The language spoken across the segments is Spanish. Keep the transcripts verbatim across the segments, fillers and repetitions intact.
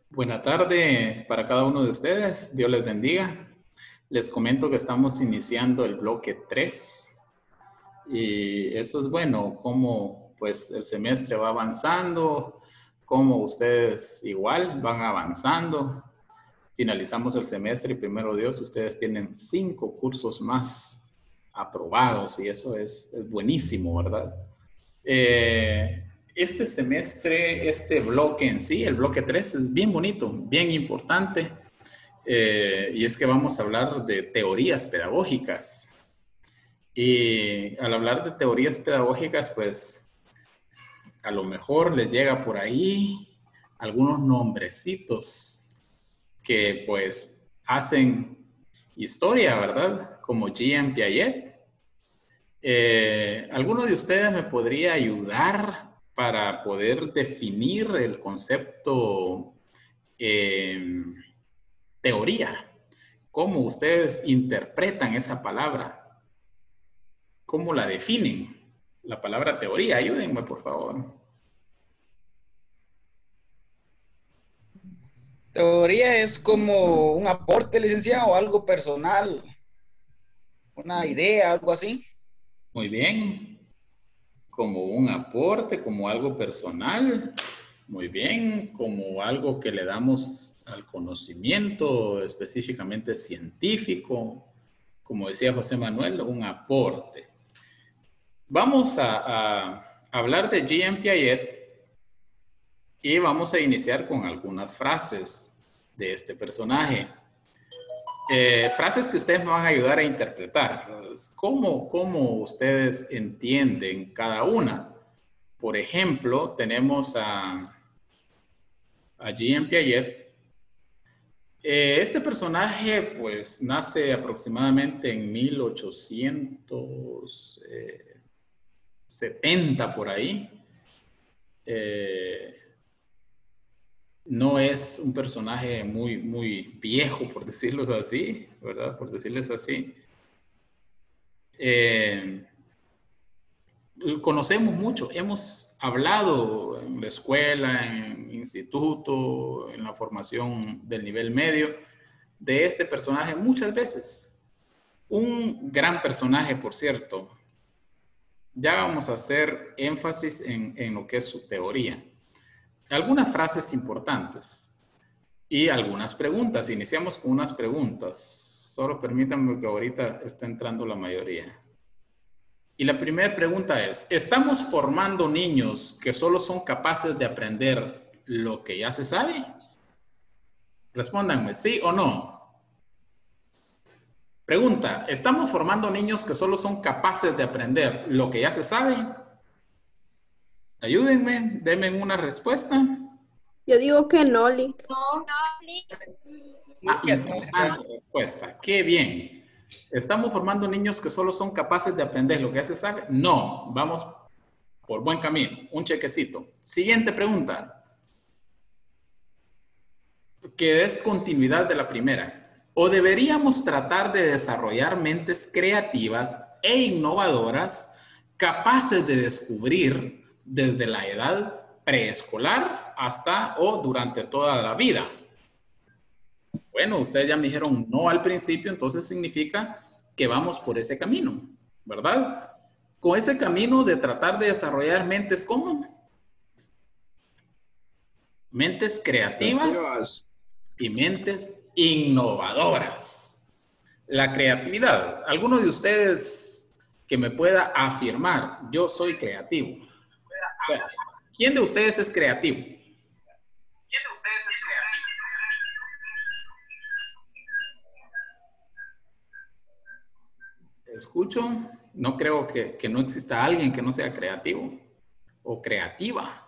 Buena tarde para cada uno de ustedes. Dios les bendiga. Les comento que estamos iniciando el bloque tres y eso es bueno, cómo pues el semestre va avanzando, cómo ustedes igual van avanzando. Finalizamos el semestre y primero Dios, ustedes tienen cinco cursos más aprobados y eso es, es buenísimo, ¿verdad? Eh, este semestre, este bloque en sí, el bloque tres, es bien bonito, bien importante. Eh, y es que vamos a hablar de teorías pedagógicas. Y al hablar de teorías pedagógicas, pues a lo mejor les llega por ahí algunos nombrecitos que pues hacen historia, ¿verdad? Como Jean Piaget. Eh, ¿Alguno de ustedes me podría ayudar para poder definir el concepto eh, teoría? ¿Cómo ustedes interpretan esa palabra? ¿Cómo la definen? La palabra teoría, ayúdenme por favor. Teoría es como un aporte, licenciado, algo personal, una idea, algo así. Muy bien. Como un aporte, como algo personal. Muy bien. Como algo que le damos al conocimiento específicamente científico. Como decía José Manuel, un aporte. Vamos a, a hablar de Jean Piaget y vamos a iniciar con algunas frases de este personaje. Eh, frases que ustedes me van a ayudar a interpretar. ¿Cómo, ¿Cómo ustedes entienden cada una? Por ejemplo, tenemos a, a Jean Piaget. Eh, este personaje pues nace aproximadamente en mil ochocientos setenta por ahí. Eh, no es un personaje muy, muy viejo, por decirlo así, ¿verdad? Por decirles así. Eh, conocemos mucho, hemos hablado en la escuela, en el instituto, en la formación del nivel medio, de este personaje muchas veces. Un gran personaje, por cierto. Ya vamos a hacer énfasis en, en lo que es su teoría. Algunas frases importantes y algunas preguntas. Iniciamos con unas preguntas. Solo permítanme que ahorita está entrando la mayoría. Y la primera pregunta es, ¿estamos formando niños que solo son capaces de aprender lo que ya se sabe? Respóndanme, ¿sí o no? Pregunta, ¿estamos formando niños que solo son capaces de aprender lo que ya se sabe? Ayúdenme, denme una respuesta. Yo digo que no, Lick. No, Ah, interesante respuesta. Qué bien. ¿Estamos formando niños que solo son capaces de aprender lo que ya se sabe? No, vamos por buen camino. Un chequecito. Siguiente pregunta, que es continuidad de la primera. ¿O deberíamos tratar de desarrollar mentes creativas e innovadoras capaces de descubrir desde la edad preescolar hasta o durante toda la vida? Bueno, ustedes ya me dijeron no al principio, entonces significa que vamos por ese camino, ¿verdad? Con ese camino de tratar de desarrollar mentes, ¿cómo? Mentes creativas, creativas y mentes innovadoras. La creatividad. ¿Alguno de ustedes que me pueda afirmar, yo soy creativo? ¿Quién de ustedes es creativo? ¿Quién de ustedes es creativo? Escucho, no creo que, que no exista alguien que no sea creativo o creativa.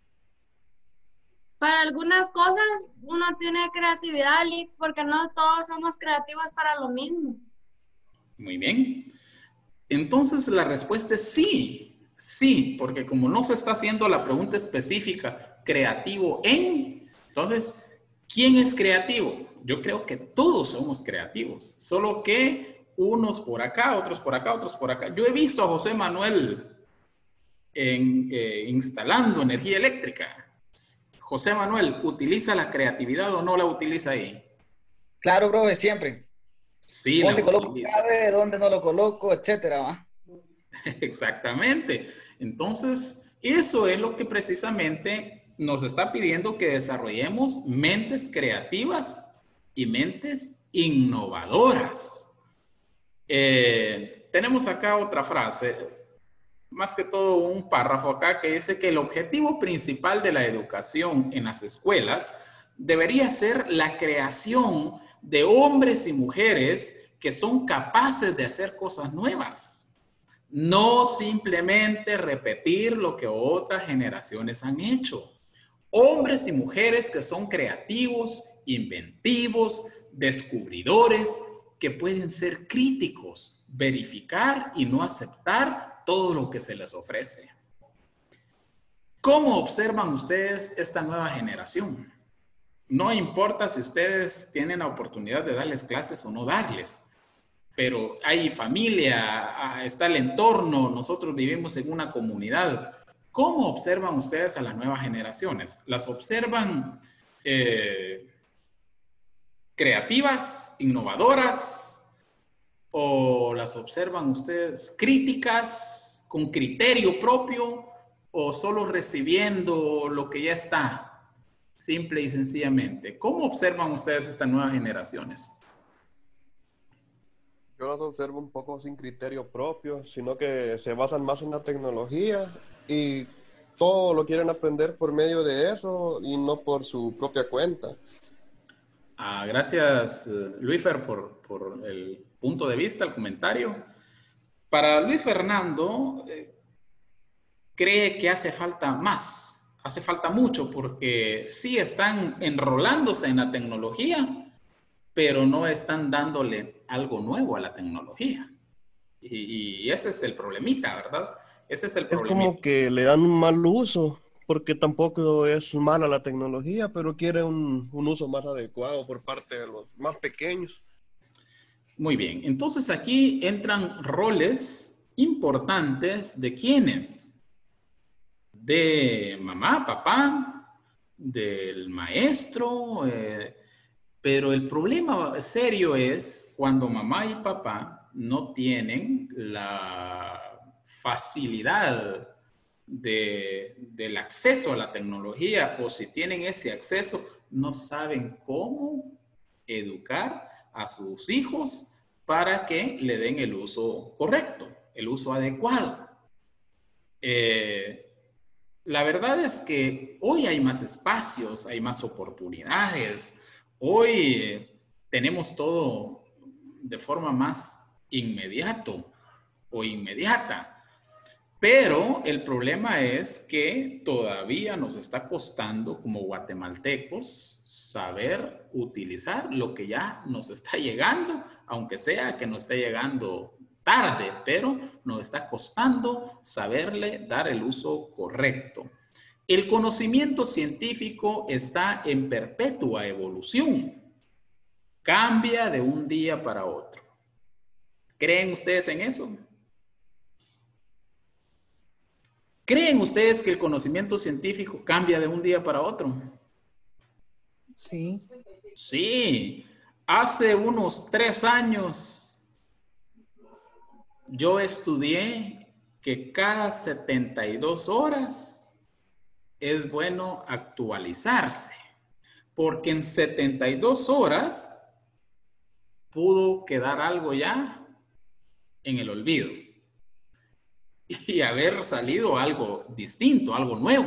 Para algunas cosas uno tiene creatividad, porque no todos somos creativos para lo mismo. Muy bien. Entonces la respuesta es sí, sí, porque como no se está haciendo la pregunta específica, creativo en, entonces, ¿quién es creativo? Yo creo que todos somos creativos, solo que unos por acá, otros por acá, otros por acá. Yo he visto a José Manuel en, eh, instalando energía eléctrica. José Manuel, ¿utiliza la creatividad o no la utiliza ahí? Claro, profe, siempre. Sí, la ¿Dónde coloco utiliza. clave? ¿Dónde no lo coloco? Etcétera, ¿va? Exactamente. Entonces, eso es lo que precisamente nos está pidiendo que desarrollemos mentes creativas y mentes innovadoras. Eh, tenemos acá otra frase, más que todo un párrafo acá que dice que el objetivo principal de la educación en las escuelas debería ser la creación de hombres y mujeres que son capaces de hacer cosas nuevas, no simplemente repetir lo que otras generaciones han hecho. Hombres y mujeres que son creativos, inventivos, descubridores, que pueden ser críticos, verificar y no aceptar todo lo que se les ofrece. ¿Cómo observan ustedes esta nueva generación? No importa si ustedes tienen la oportunidad de darles clases o no darles, pero hay familia, está el entorno, nosotros vivimos en una comunidad. ¿Cómo observan ustedes a las nuevas generaciones? ¿Las observan eh, creativas, innovadoras? ¿O las observan ustedes críticas, con criterio propio, o solo recibiendo lo que ya está, simple y sencillamente? ¿Cómo observan ustedes estas nuevas generaciones? Yo las observo un poco sin criterio propio, sino que se basan más en la tecnología y todo lo quieren aprender por medio de eso y no por su propia cuenta. Ah, gracias, Luisfer, por, por el punto de vista, el comentario. Para Luis Fernando, eh, cree que hace falta más, hace falta mucho, porque sí están enrolándose en la tecnología, pero no están dándole algo nuevo a la tecnología. Y, y ese es el problemita, ¿verdad? Ese es el Es problemita. como que le dan un mal uso, porque tampoco es mala la tecnología, pero quiere un, un uso más adecuado por parte de los más pequeños. Muy bien, entonces aquí entran roles importantes de quiénes, de mamá, papá, del maestro, eh, pero el problema serio es cuando mamá y papá no tienen la facilidad de, del acceso a la tecnología, o si tienen ese acceso, no saben cómo educar a sus hijos para que le den el uso correcto, el uso adecuado. Eh, la verdad es que hoy hay más espacios, hay más oportunidades. Hoy eh, tenemos todo de forma más inmediato o inmediata. Pero el problema es que todavía nos está costando como guatemaltecos saber utilizar lo que ya nos está llegando, aunque sea que nos esté llegando tarde, pero nos está costando saberle dar el uso correcto. El conocimiento científico está en perpetua evolución. Cambia de un día para otro. ¿Creen ustedes en eso? ¿Creen ustedes que el conocimiento científico cambia de un día para otro? Sí. Sí. Hace unos tres años yo estudié que cada setenta y dos horas es bueno actualizarse, porque en setenta y dos horas pudo quedar algo ya en el olvido y haber salido algo distinto, algo nuevo.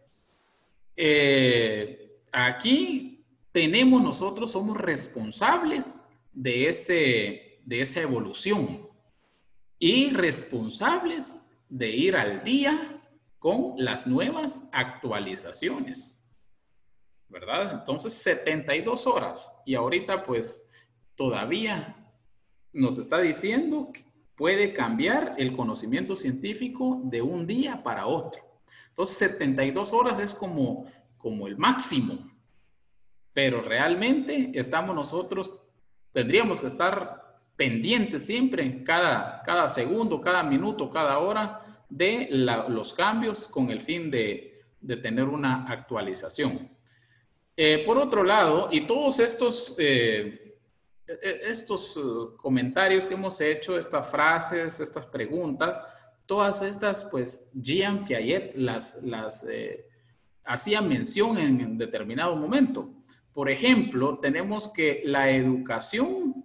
Eh, aquí tenemos nosotros, somos responsables de, ese, de esa evolución y responsables de ir al día con las nuevas actualizaciones, ¿verdad? Entonces, setenta y dos horas y ahorita pues todavía nos está diciendo que puede cambiar el conocimiento científico de un día para otro. Entonces, setenta y dos horas es como, como el máximo. Pero realmente estamos nosotros, tendríamos que estar pendientes siempre, cada, cada segundo, cada minuto, cada hora, de la, los cambios con el fin de, de tener una actualización. Eh, por otro lado, y todos estos, eh, estos uh, comentarios que hemos hecho, estas frases, estas preguntas, todas estas, pues, Jean Piaget las, las eh, hacía mención en, en determinado momento. Por ejemplo, tenemos que la educación,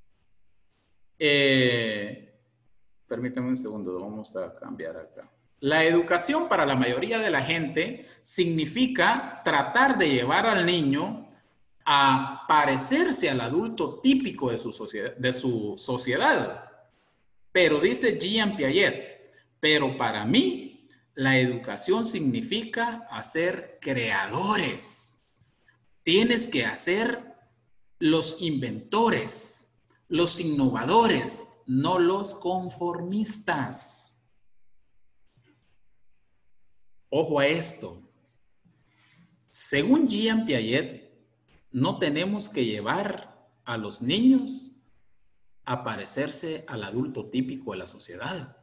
eh, permítanme un segundo, vamos a cambiar acá. La educación para la mayoría de la gente significa tratar de llevar al niño a parecerse al adulto típico de su sociedad. De su sociedad. Pero dice Jean Piaget, pero para mí la educación significa hacer creadores. Tienes que hacer los inventores, los innovadores, no los conformistas. Ojo a esto. Según Jean Piaget, no tenemos que llevar a los niños a parecerse al adulto típico de la sociedad.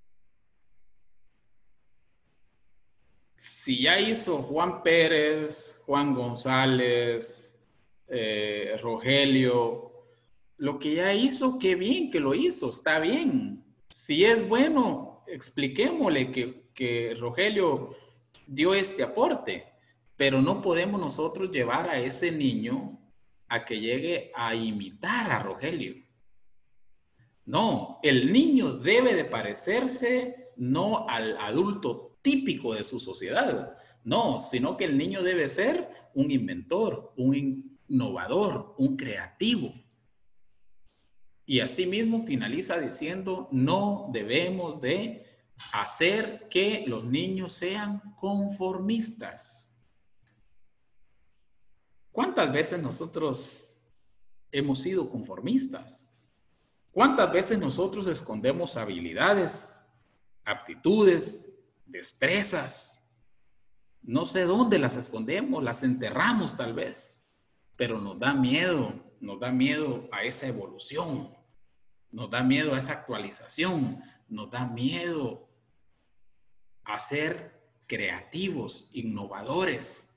Si ya hizo Juan Pérez, Juan González, eh, Rogelio, lo que ya hizo, qué bien que lo hizo, está bien. Si es bueno, expliquémosle que, que Rogelio dio este aporte, pero no podemos nosotros llevar a ese niño a que llegue a imitar a Rogelio. No, el niño debe de parecerse no al adulto típico de su sociedad, no, sino que el niño debe ser un inventor, un innovador, un creativo. Y asimismo finaliza diciendo, no debemos de hacer que los niños sean conformistas. ¿Cuántas veces nosotros hemos sido conformistas? ¿Cuántas veces nosotros escondemos habilidades, aptitudes, destrezas? No sé dónde las escondemos, las enterramos tal vez, pero nos da miedo, nos da miedo a esa evolución, nos da miedo a esa actualización, nos da miedo a ser creativos, innovadores.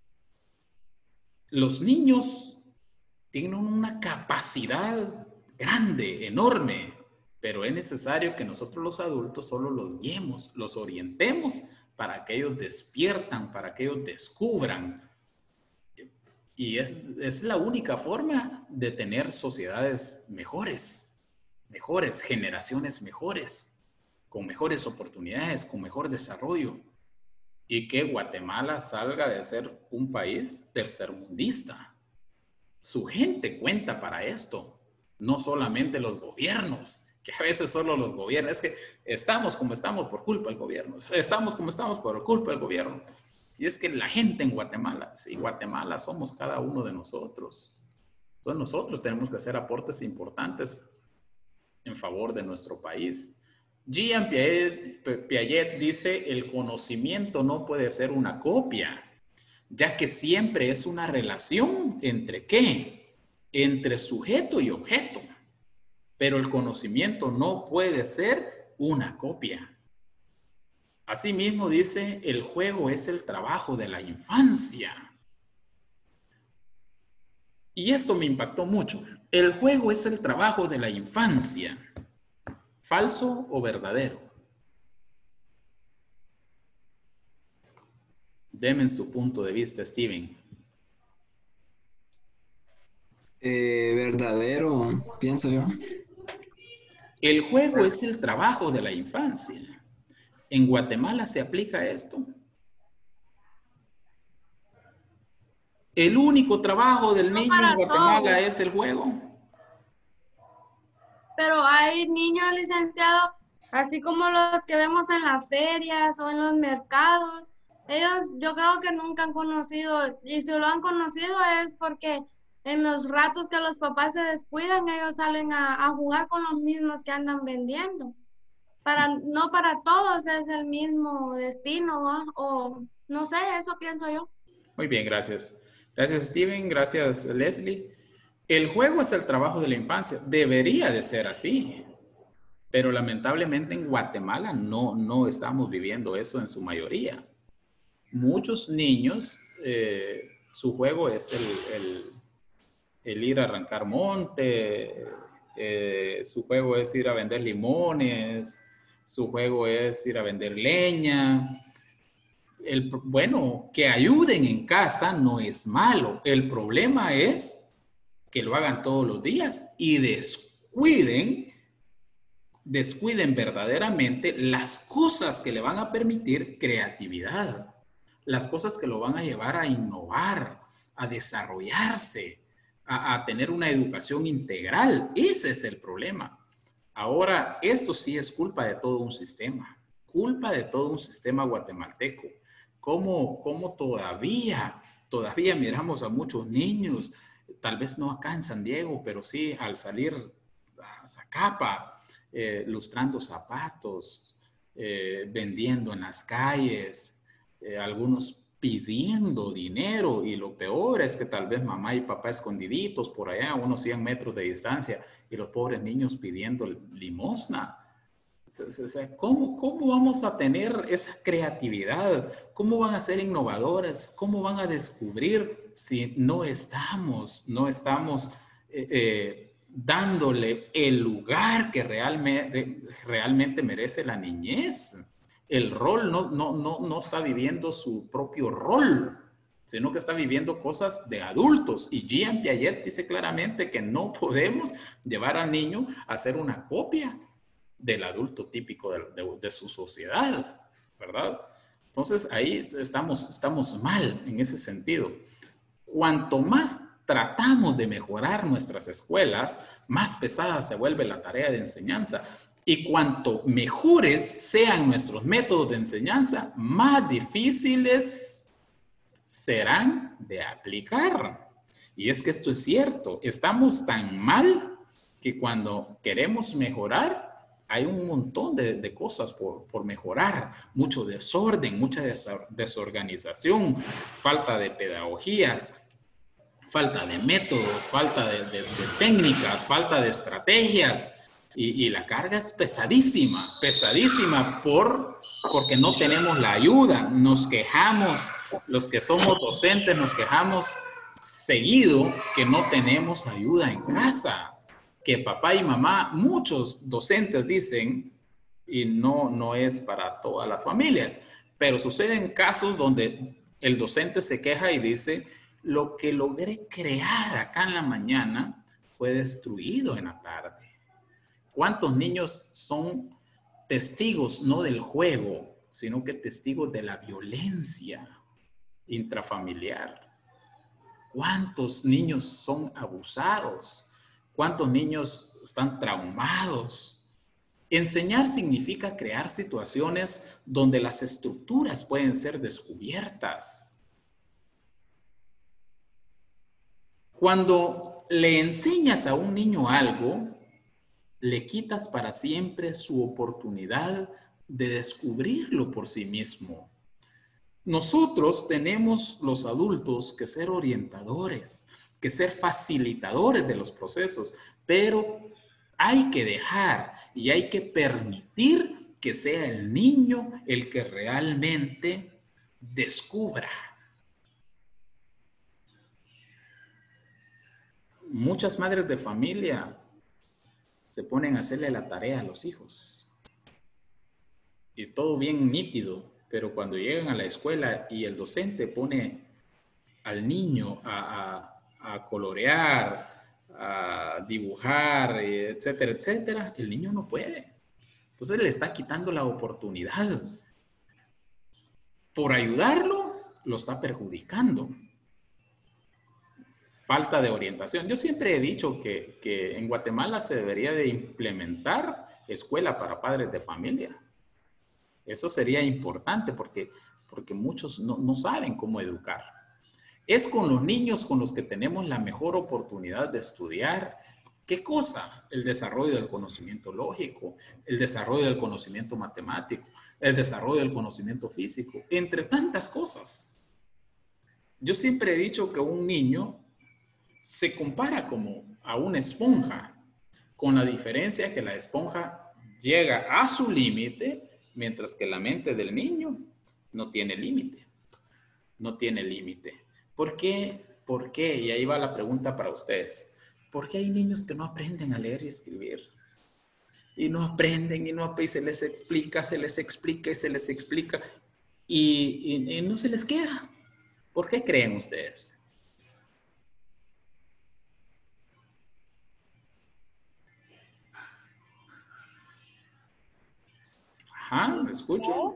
Los niños tienen una capacidad grande, enorme, pero es necesario que nosotros los adultos solo los guiemos, los orientemos para que ellos despiertan, para que ellos descubran. Y es, es la única forma de tener sociedades mejores, mejores, generaciones mejores, con mejores oportunidades, con mejor desarrollo, y que Guatemala salga de ser un país tercermundista. Su gente cuenta para esto, no solamente los gobiernos, que a veces solo los gobiernos, es que estamos como estamos por culpa del gobierno, estamos como estamos por culpa del gobierno. Y es que la gente en Guatemala, sí, Guatemala somos cada uno de nosotros. Entonces nosotros tenemos que hacer aportes importantes en favor de nuestro país. Jean Piaget, Piaget dice, el conocimiento no puede ser una copia, ya que siempre es una relación entre ¿qué? Entre sujeto y objeto. Pero el conocimiento no puede ser una copia. Asimismo dice, el juego es el trabajo de la infancia. Y esto me impactó mucho. El juego es el trabajo de la infancia. ¿Falso o verdadero? Denme su punto de vista, Steven. Eh, verdadero, pienso yo. El juego es el trabajo de la infancia. ¿En Guatemala se aplica esto? ¿El único trabajo del No niño para en Guatemala todos. es el juego? Pero hay niños licenciados, así como los que vemos en las ferias o en los mercados. Ellos yo creo que nunca han conocido, y si lo han conocido es porque en los ratos que los papás se descuidan, ellos salen a, a jugar con los mismos que andan vendiendo. Para, no para todos es el mismo destino, ¿va? O no sé, eso pienso yo. Muy bien, gracias. Gracias, Steven. Gracias, Leslie. El juego es el trabajo de la infancia. Debería de ser así. Pero lamentablemente en Guatemala no, no estamos viviendo eso en su mayoría. muchos niños, eh, su juego es el, el, el ir a arrancar monte, eh, su juego es ir a vender limones, su juego es ir a vender leña. El, bueno, que ayuden en casa no es malo. El problema es que lo hagan todos los días y descuiden, descuiden verdaderamente las cosas que le van a permitir creatividad, las cosas que lo van a llevar a innovar, a desarrollarse, a, a tener una educación integral. Ese es el problema. Ahora, esto sí es culpa de todo un sistema, culpa de todo un sistema guatemalteco. ¿Cómo, cómo todavía, todavía miramos a muchos niños, tal vez no acá en San Diego, pero sí al salir a Zacapa, eh, lustrando zapatos, eh, vendiendo en las calles, eh, algunos pidiendo dinero, y lo peor es que tal vez mamá y papá escondiditos por allá a unos cien metros de distancia y los pobres niños pidiendo limosna. ¿Cómo, ¿Cómo vamos a tener esa creatividad? ¿Cómo van a ser innovadores? ¿Cómo van a descubrir si no estamos, no estamos eh, eh, dándole el lugar que realmente, realmente merece la niñez? El rol no, no, no, no está viviendo su propio rol, sino que está viviendo cosas de adultos. Y Jean Piaget dice claramente que no podemos llevar al niño a hacer una copia del adulto típico de, de, de su sociedad, ¿verdad? Entonces ahí estamos, estamos mal en ese sentido. Cuanto más tratamos de mejorar nuestras escuelas, más pesada se vuelve la tarea de enseñanza. Y cuanto mejores sean nuestros métodos de enseñanza, más difíciles serán de aplicar. Y es que esto es cierto. Estamos tan mal que cuando queremos mejorar, hay un montón de, de cosas por, por mejorar. Mucho desorden, mucha desorganización, falta de pedagogía, falta de métodos, falta de, de, de técnicas, falta de estrategias. Y, y la carga es pesadísima, pesadísima por, porque no tenemos la ayuda. Nos quejamos, los que somos docentes nos quejamos seguido que no tenemos ayuda en casa. Que papá y mamá, muchos docentes dicen, y no, no es para todas las familias, pero suceden casos donde el docente se queja y dice, lo que logré crear acá en la mañana fue destruido en la tarde. ¿Cuántos niños son testigos no del juego, sino que testigos de la violencia intrafamiliar? ¿Cuántos niños son abusados? ¿Cuántos niños están traumados? Enseñar significa crear situaciones donde las estructuras pueden ser descubiertas. Cuando le enseñas a un niño algo, le quitas para siempre su oportunidad de descubrirlo por sí mismo. Nosotros tenemos, los adultos, que ser orientadores, que ser facilitadores de los procesos, pero hay que dejar y hay que permitir que sea el niño el que realmente descubra. Muchas madres de familia se ponen a hacerle la tarea a los hijos. Y todo bien nítido, pero cuando llegan a la escuela y el docente pone al niño a, a, a colorear, a dibujar, etcétera, etcétera, el niño no puede. Entonces le está quitando la oportunidad. Por ayudarlo, lo está perjudicando. Falta de orientación. Yo siempre he dicho que, que en Guatemala se debería de implementar escuela para padres de familia. Eso sería importante porque, porque muchos no, no saben cómo educar. Es con los niños con los que tenemos la mejor oportunidad de estudiar. ¿Qué cosa? El desarrollo del conocimiento lógico, el desarrollo del conocimiento matemático, el desarrollo del conocimiento físico, entre tantas cosas. Yo siempre he dicho que un niño se compara como a una esponja, con la diferencia que la esponja llega a su límite, mientras que la mente del niño no tiene límite. no tiene límite. ¿Por qué? ¿Por qué? Y ahí va la pregunta para ustedes. ¿Por qué hay niños que no aprenden a leer y escribir? Y no aprenden y no y se les explica, se les explica y se les explica y, y, y no se les queda. ¿Por qué creen ustedes? Ajá, ¿me escucho?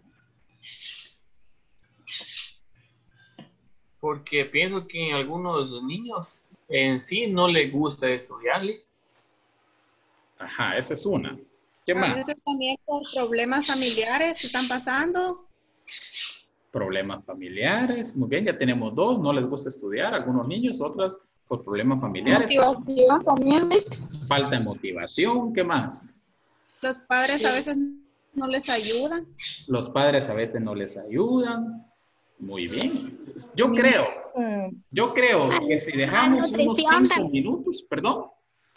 Porque pienso que a algunos niños en sí no les gusta estudiarle. Ajá, esa es una. ¿Qué A más? veces también por problemas familiares que están pasando. Problemas familiares. Muy bien, ya tenemos dos. No les gusta estudiar. Algunos niños, otras por problemas familiares. Motivación también. Falta de motivación. ¿Qué más? Los padres a veces no les ayudan. Los padres a veces no les ayudan. Muy bien. Yo creo, yo creo que si dejamos unos cinco minutos, perdón.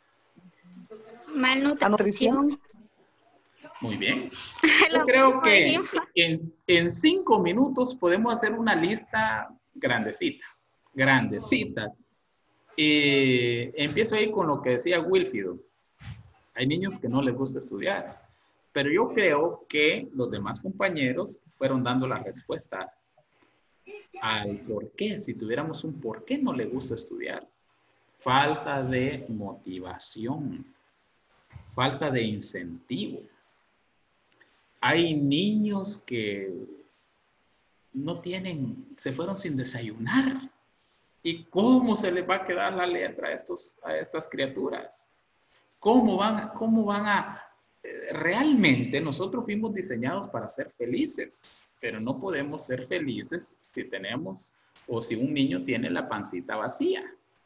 Malnutrición. Muy bien. Yo creo que en, en cinco minutos podemos hacer una lista grandecita, grandecita. Y empiezo ahí con lo que decía Wilfido. Hay niños que no les gusta estudiar, pero yo creo que los demás compañeros fueron dando la respuesta al por qué. Si tuviéramos un por qué no le gusta estudiar. Falta de motivación, falta de incentivo. Hay niños que no tienen, se fueron sin desayunar. ¿Y cómo se les va a quedar la letra a, estos, a estas criaturas? ¿Cómo van, cómo van a... Realmente nosotros fuimos diseñados para ser felices, pero no podemos ser felices si tenemos o si un niño tiene la pancita vacía.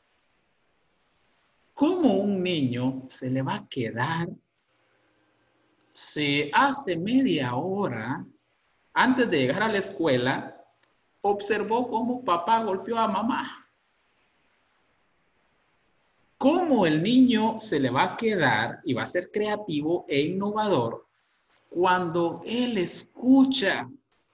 ¿Cómo un niño se le va a quedar si hace media hora antes de llegar a la escuela observó cómo papá golpeó a mamá? ¿Cómo el niño se le va a quedar y va a ser creativo e innovador cuando él escucha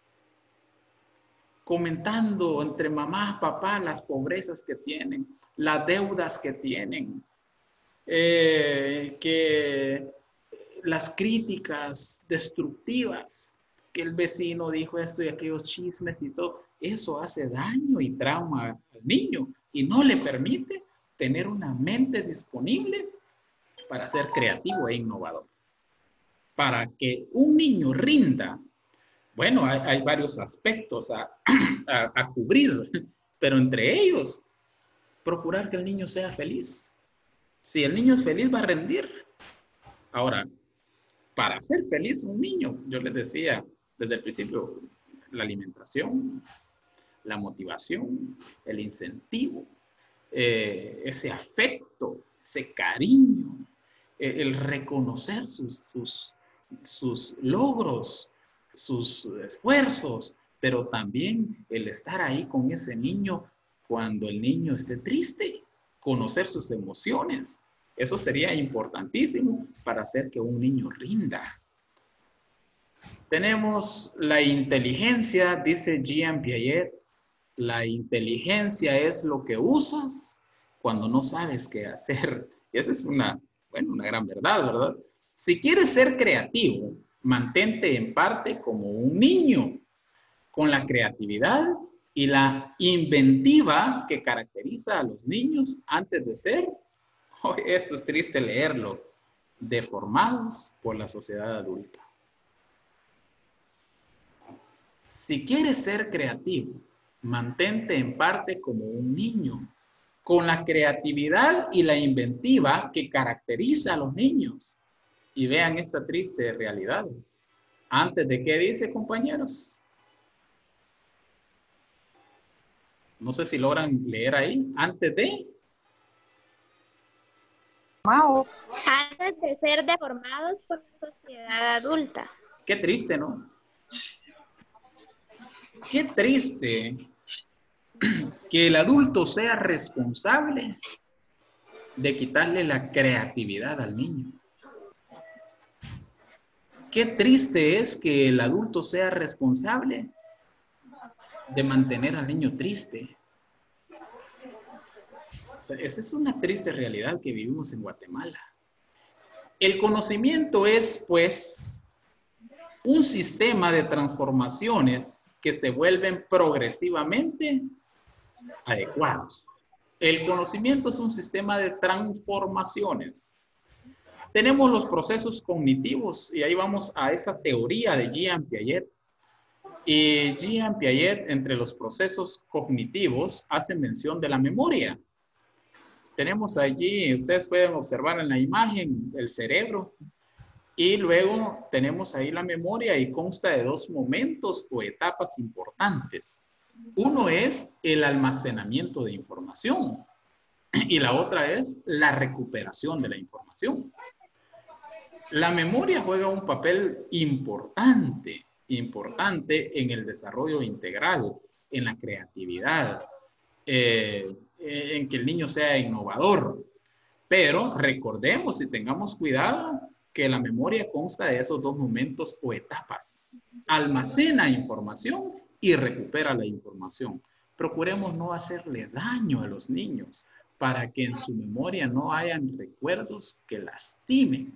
comentando entre mamá y papá las pobrezas que tienen, las deudas que tienen, eh, que las críticas destructivas, que el vecino dijo esto y aquellos chismes y todo? Eso hace daño y trauma al niño y no le permite tener una mente disponible para ser creativo e innovador. Para que un niño rinda, bueno, hay, hay varios aspectos a, a, a cubrir, pero entre ellos, procurar que el niño sea feliz. Si el niño es feliz, va a rendir. Ahora, para ser feliz un niño, yo les decía desde el principio, la alimentación, la motivación, el incentivo, Eh, ese afecto, ese cariño, eh, el reconocer sus, sus, sus logros, sus esfuerzos, pero también el estar ahí con ese niño cuando el niño esté triste, conocer sus emociones. Eso sería importantísimo para hacer que un niño rinda. Tenemos la inteligencia, dice Jean Piaget. La inteligencia es lo que usas cuando no sabes qué hacer. Y esa es una, bueno, una gran verdad, ¿verdad? Si quieres ser creativo, mantente en parte como un niño, con la creatividad y la inventiva que caracteriza a los niños antes de ser, oh, esto es triste leerlo, deformados por la sociedad adulta. Si quieres ser creativo, mantente en parte como un niño, con la creatividad y la inventiva que caracteriza a los niños. Y vean esta triste realidad. ¿Antes de qué dice, compañeros? No sé si logran leer ahí. ¿Antes de? Antes de ser deformados por la sociedad adulta. Qué triste, ¿no? Qué triste que el adulto sea responsable de quitarle la creatividad al niño. Qué triste es que el adulto sea responsable de mantener al niño triste. O sea, esa es una triste realidad que vivimos en Guatemala. El conocimiento es, pues, un sistema de transformaciones que se vuelven progresivamente adecuados. El conocimiento es un sistema de transformaciones. Tenemos los procesos cognitivos y ahí vamos a esa teoría de Jean Piaget. Y Jean Piaget, entre los procesos cognitivos, hace mención de la memoria. Tenemos allí, ustedes pueden observar en la imagen, el cerebro. Y luego tenemos ahí la memoria y consta de dos momentos o etapas importantes. Uno es el almacenamiento de información y la otra es la recuperación de la información. La memoria juega un papel importante, importante en el desarrollo integral, en la creatividad, eh, en que el niño sea innovador. Pero recordemos y tengamos cuidado que la memoria consta de esos dos momentos o etapas. Almacena información y recupera la información. Procuremos no hacerle daño a los niños para que en su memoria no hayan recuerdos que lastimen.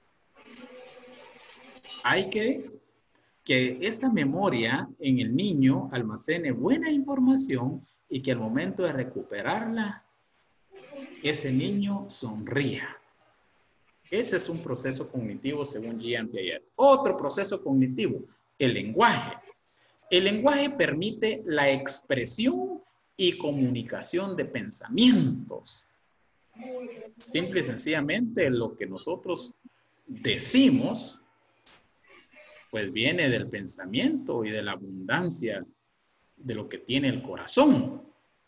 Hay que que esa memoria en el niño almacene buena información y que al momento de recuperarla, ese niño sonría. Ese es un proceso cognitivo según Jean Piaget. Otro proceso cognitivo, el lenguaje. El lenguaje permite la expresión y comunicación de pensamientos. Simple y sencillamente lo que nosotros decimos, pues viene del pensamiento y de la abundancia de lo que tiene el corazón.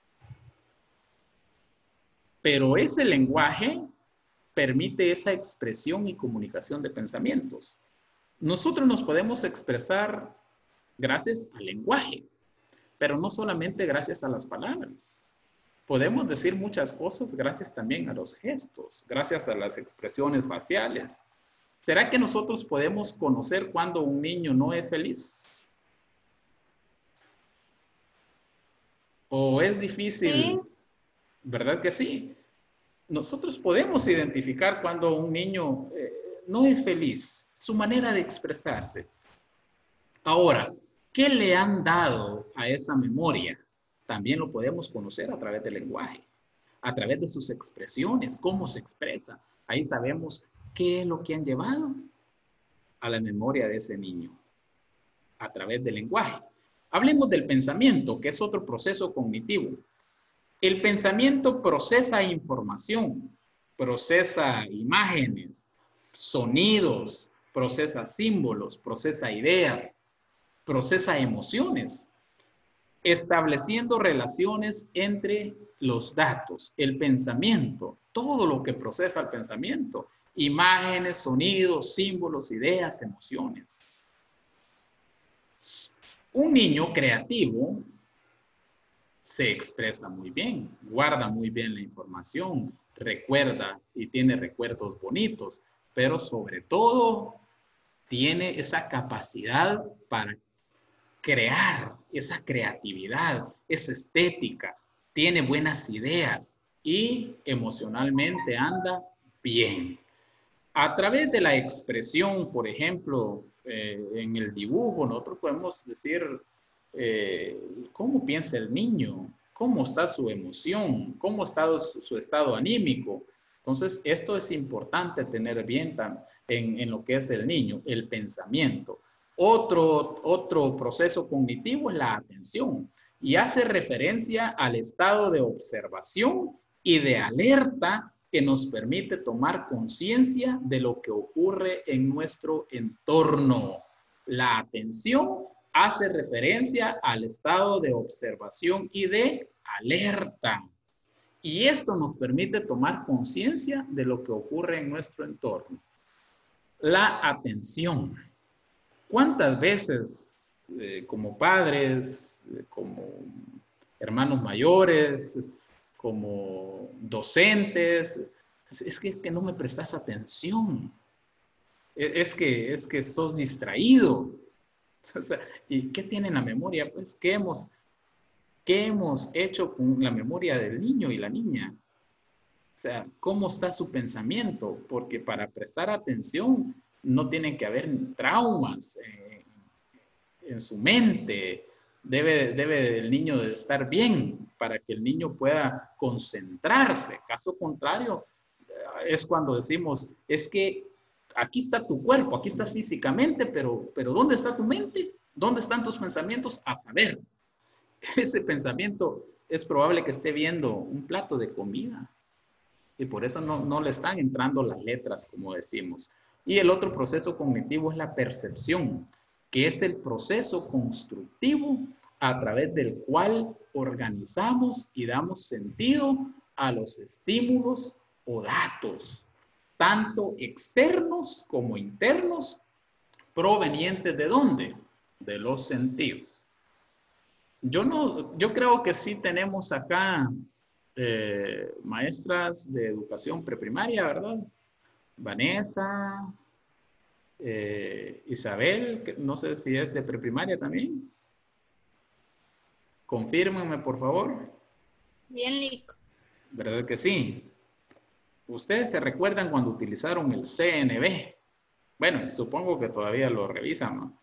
Pero ese lenguaje permite esa expresión y comunicación de pensamientos. Nosotros nos podemos expresar gracias al lenguaje, pero no solamente gracias a las palabras. Podemos decir muchas cosas gracias también a los gestos, gracias a las expresiones faciales. ¿Será que nosotros podemos conocer cuando un niño no es feliz? ¿O es difícil? Sí. ¿Verdad que sí? Nosotros podemos identificar cuando un niño eh, no es feliz, su manera de expresarse. Ahora, ¿qué le han dado a esa memoria? También lo podemos conocer a través del lenguaje, a través de sus expresiones, cómo se expresa. Ahí sabemos qué es lo que han llevado a la memoria de ese niño, a través del lenguaje. Hablemos del pensamiento, que es otro proceso cognitivo. El pensamiento procesa información, procesa imágenes, sonidos, procesa símbolos, procesa ideas, procesa emociones, estableciendo relaciones entre los datos, el pensamiento, todo lo que procesa el pensamiento, imágenes, sonidos, símbolos, ideas, emociones. Un niño creativo se expresa muy bien, guarda muy bien la información, recuerda y tiene recuerdos bonitos, pero sobre todo tiene esa capacidad para crear, esa creatividad, esa estética, tiene buenas ideas y emocionalmente anda bien. A través de la expresión, por ejemplo, eh, en el dibujo, nosotros podemos decir eh, cómo piensa el niño, cómo está su emoción, cómo está su, su estado anímico. Entonces, esto es importante tener bien tan, en, en lo que es el niño, el pensamiento. Otro, otro proceso cognitivo es la atención y hace referencia al estado de observación y de alerta que nos permite tomar conciencia de lo que ocurre en nuestro entorno. La atención hace referencia al estado de observación y de alerta. Y esto nos permite tomar conciencia de lo que ocurre en nuestro entorno. La atención. ¿Cuántas veces eh, como padres, eh, como hermanos mayores, como docentes, es, es que, que no me prestas atención? Es que, es que sos distraído. O sea, ¿y qué tiene en la memoria? Pues que hemos ¿qué hemos hecho con la memoria del niño y la niña? O sea, ¿cómo está su pensamiento? Porque para prestar atención no tienen que haber traumas eh, en su mente. Debe, debe el niño de estar bien para que el niño pueda concentrarse. Caso contrario, es cuando decimos, es que aquí está tu cuerpo, aquí estás físicamente, pero, pero ¿dónde está tu mente? ¿Dónde están tus pensamientos? A saber, ese pensamiento es probable que esté viendo un plato de comida y por eso no, no le están entrando las letras, como decimos. Y el otro proceso cognitivo es la percepción, que es el proceso constructivo a través del cual organizamos y damos sentido a los estímulos o datos, tanto externos como internos, provenientes ¿de dónde? De los sentidos. Yo, no, yo creo que sí tenemos acá eh, maestras de educación preprimaria, ¿verdad? Vanessa, eh, Isabel, que no sé si es de preprimaria también. Confírmenme, por favor. Bien, Lico. ¿Verdad que sí? Ustedes se recuerdan cuando utilizaron el C N B. Bueno, supongo que todavía lo revisan, ¿no?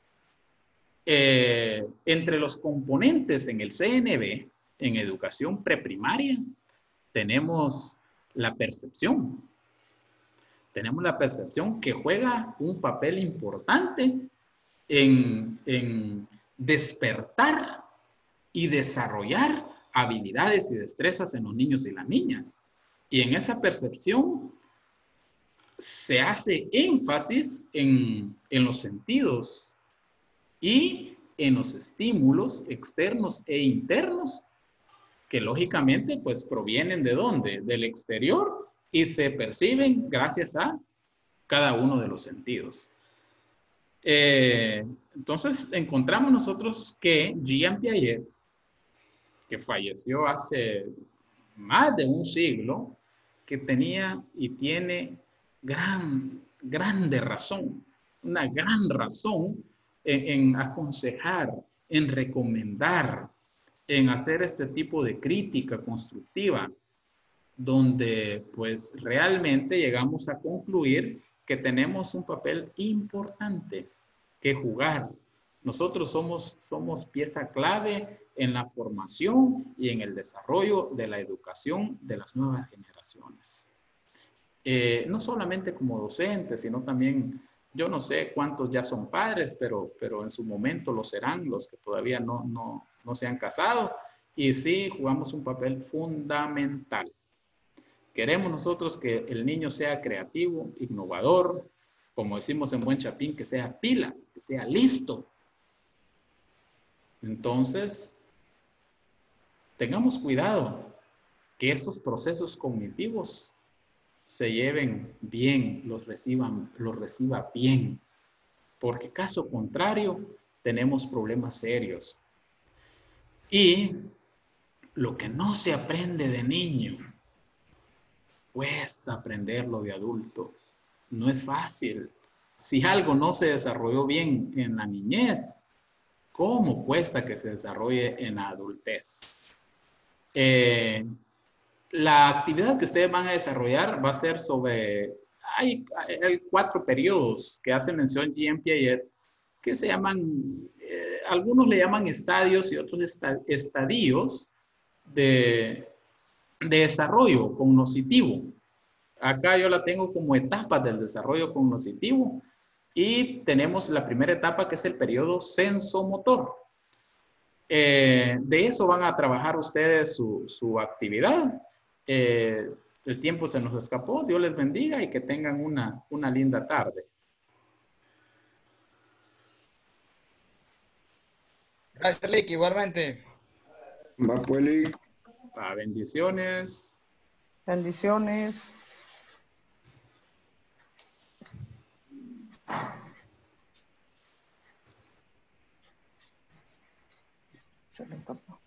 Eh, entre los componentes en el C N B, en educación preprimaria, tenemos la percepción. Tenemos la percepción que juega un papel importante en, en despertar y desarrollar habilidades y destrezas en los niños y las niñas. Y en esa percepción se hace énfasis en, en los sentidos y en los estímulos externos e internos que lógicamente pues provienen ¿de dónde? Del exterior y se perciben gracias a cada uno de los sentidos. Eh, entonces encontramos nosotros que Jean Piaget, que falleció hace más de un siglo, que tenía y tiene gran, grande razón, una gran razón en, en aconsejar, en recomendar, en hacer este tipo de crítica constructiva, donde pues realmente llegamos a concluir que tenemos un papel importante que jugar. Nosotros somos, somos pieza clave en la formación y en el desarrollo de la educación de las nuevas generaciones. Eh, no solamente como docentes, sino también, yo no sé cuántos ya son padres, pero, pero en su momento lo serán, los que todavía no, no, no se han casado, y sí jugamos un papel fundamental. Queremos nosotros que el niño sea creativo, innovador, como decimos en buen chapín, que sea pilas, que sea listo. Entonces, tengamos cuidado que estos procesos cognitivos se lleven bien, los reciban, los reciba bien, porque caso contrario, tenemos problemas serios. Y lo que no se aprende de niño, cuesta aprenderlo de adulto. No es fácil. Si algo no se desarrolló bien en la niñez, ¿cómo cuesta que se desarrolle en la adultez? Eh, la actividad que ustedes van a desarrollar va a ser sobre, hay, hay cuatro periodos que hace mención Jean Piaget, que se llaman, eh, algunos le llaman estadios y otros esta, estadios de, de desarrollo cognoscitivo. Acá yo la tengo como etapas del desarrollo cognoscitivo y tenemos la primera etapa que es el periodo sensomotor. Eh, de eso van a trabajar ustedes su, su actividad. Eh, el tiempo se nos escapó, Dios les bendiga y que tengan una, una linda tarde. Gracias, Lick, igualmente. Va pues, Lick. Va, bendiciones. Bendiciones. Se me tapó.